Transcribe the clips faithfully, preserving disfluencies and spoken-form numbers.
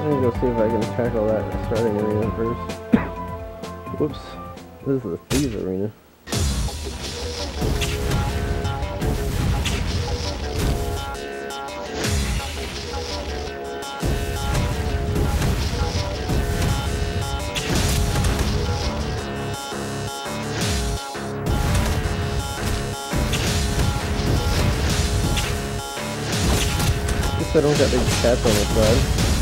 gonna go see if I can tackle that starting arena first. Whoops. This is the Thieves arena. I don't got big cats on the side.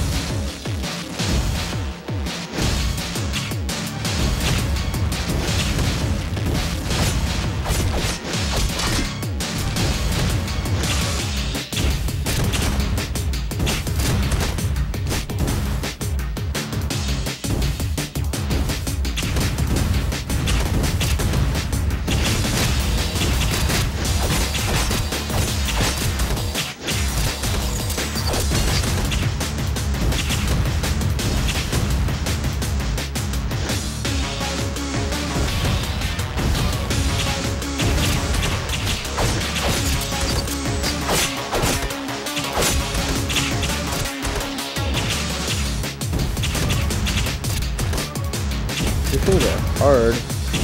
These things are hard.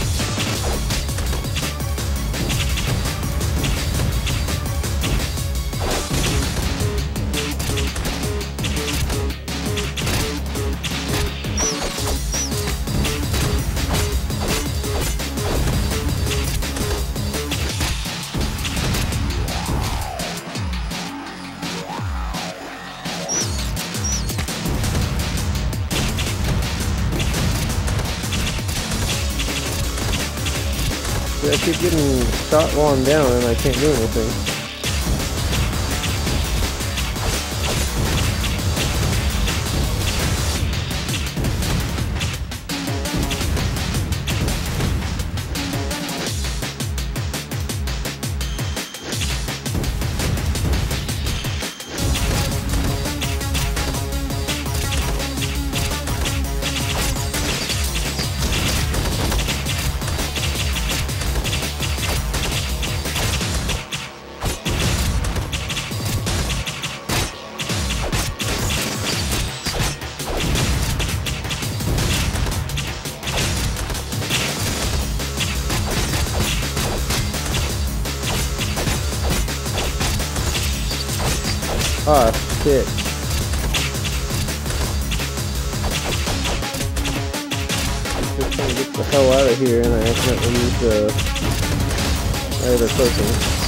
I keep getting shot while I'm down and I can't do anything. Ah, shit. Just trying to get the hell out of here and I accidentally used the uh, other token.